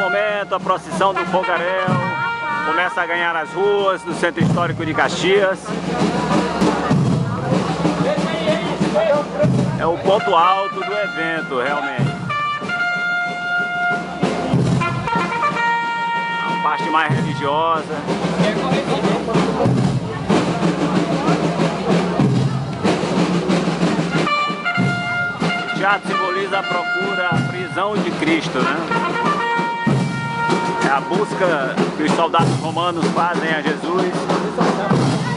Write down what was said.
momento, a procissão do fogaréu começa a ganhar as ruas do Centro Histórico de Caxias. É o ponto alto do evento, realmente. A parte mais religiosa. O teatro simboliza a procura, a prisão de Cristo, né? É a busca que os soldados romanos fazem a Jesus.